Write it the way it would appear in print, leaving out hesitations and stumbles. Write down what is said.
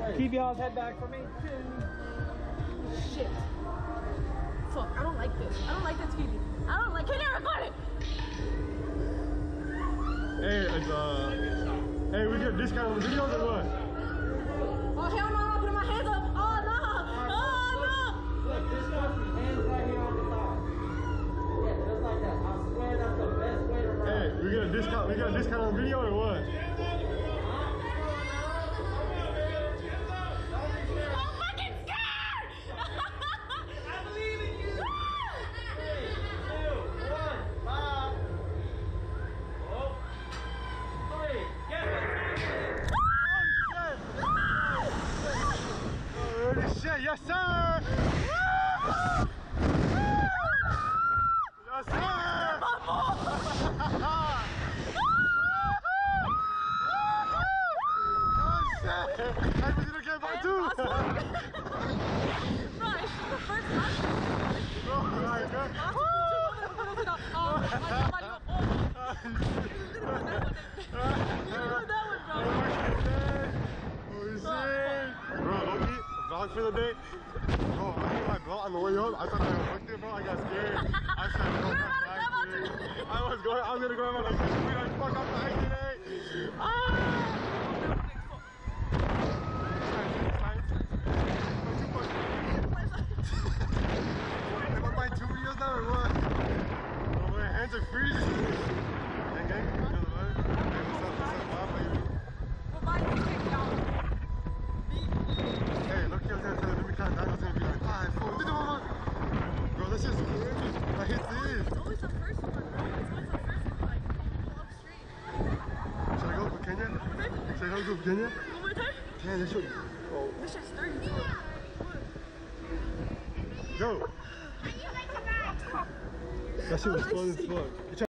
Keep y'all's head back for me. Shit. Fuck, I don't like this. I don't like this TV. I don't like. Can you record it? Hey, it's hey, we get discount on the videos or what? Oh hell no! I'm putting my hands up. Oh no! Oh no! Look, this country, hands right here on the thigh. Yeah, just like that. I swear that's the best way to ride. Hey, we get a discount. We got a discount on video or what? Yes, sir! Yes, sir! Oh, shit! I was gonna get by two! Right, the first time. Oh, my God! Vlog for the day. Bro, I hit my belt on the way up. I thought I hooked it, bro. I got scared. I said, no, I was gonna go out like this. We like fuck off the exit, eh? Am I buying 2 videos now or what? Oh, my hands are freezing. Gang, gang. Hey, what's up, baby? Well, mine is kicked out. Hey, look, let me count down. It's gonna be like 5, 4, 3, 2, 1. Bro, that's just crazy. I hit this. It's always the first one, bro. It's always the first one, like, pull up straight. Should I go for Kenya? Should I go for Kenya? One more time? Damn, this shit. Oh. This shit's 30. Go. That shit was fun as fuck.